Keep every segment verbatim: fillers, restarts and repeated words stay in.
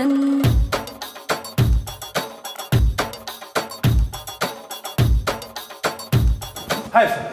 زمان. هيفا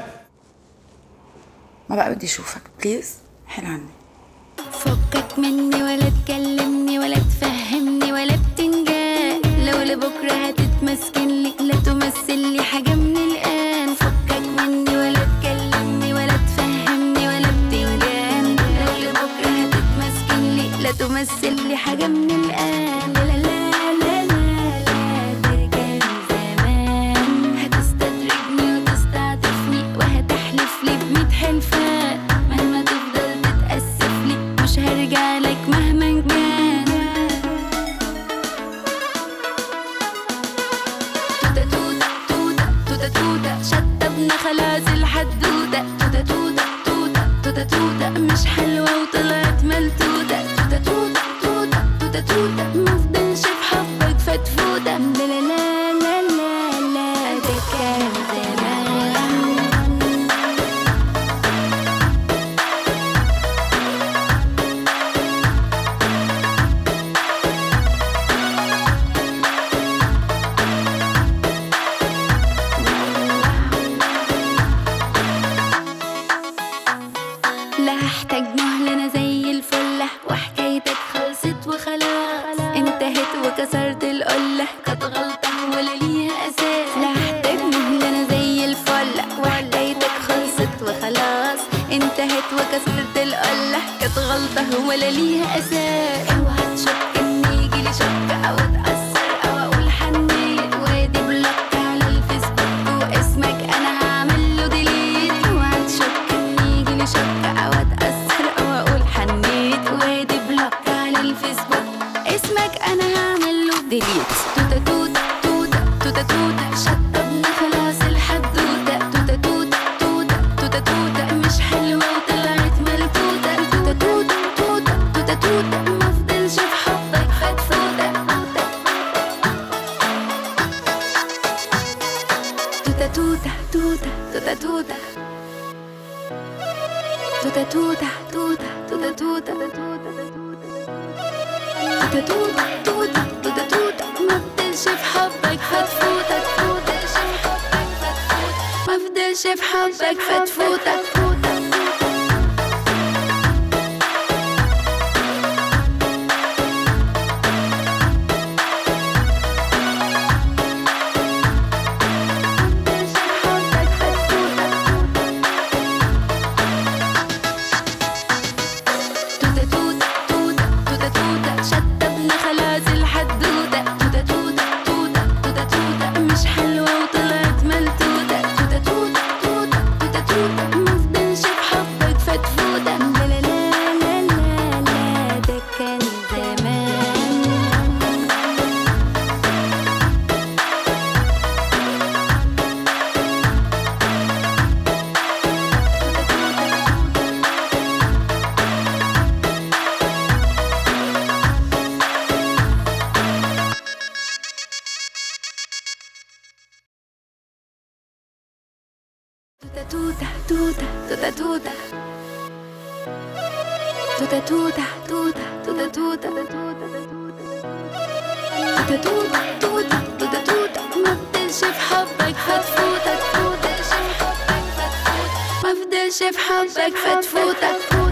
ما بقى بدي اشوفك بليز، حل عني. فكك مني ولا تكلمني ولا تفهمني ولا بتنجان، لو لبكره هتتمسكن لي لا تمثل لي حاجه من الان. فكك مني ولا تكلمني ولا تفهمني ولا بتنجان، لو لبكره هتتمسكن لي لا تمثل لي حاجه من الان. لا لا لا لا لا ده كان زمان، هتستدرجني وتستعطفني وهتحلف لي بميت حلفان، مهما تفضل تتأسف لي مش هرجع لك مهما كان. توتة توتة توتة توتة توتة شطبنا خلاص الحدودة. توتة توتة توتة توتة توتة مش حلوة وطلعت ملتوتة. توتة توتة توتة توتة توتة مفضلش في حبك فتفوتة. لا لا لا لا لا لا ده كان زمان. لا هحتاج مهلة أنا زي الفلة، وحكايتك خلصت وخلاص انتهت وكسرت القلة، كانت غلطة ولا ليها أساس. لا هحتاج مهلة أنا زي الفلة، وحكايتك خلصت وخلاص انتهت وكسرت القلة، كانت غلطة ولا ليها أساس. اوعى تشك إن يجيلي شك أو أتأثر أو أقول حنيت، وادي بلوك على الفيسبوك واسمك أنا هعمل له ديليت. اوعى تشك إن يجيلي شك أو أتأثر أو أقول حنيت، وادي بلوك على الفيسبوك اسمك أنا هعمل له ديليت. توتة توتة توتة توتة توتة شطبنا خلاص الحدودة. توتة توتة توتة توتة توتة مش حلوة وطلعت ملتوتة. توتة توتة توتة توتة توتة مفضلش في حبك فتفوتة. توتة توتة توتة توتة توتة توتة توتة توتة توتة توتة توتة توتة توتة توتة توتة مفضلش في حبك فتفوتك. مفضلش في حبك فتفوتك. توتة توتة توتة توتة توتة شطبنا خلاص الحدودة. توتة توتة توتة توتة توتة مش حلوة وطلعت ملتوتة. توتة توتة توتة توتة توتة مفضلش في حبك فتفوتة. لا لا لا لا لا لا ده كان زمان. توتة توتة توتة توتة توتة توتة توتة توتة توتة توتة توتة توتة توتة توتة مفضلش في حبك فتفوتك. مفضلش في حبك فتفوتك.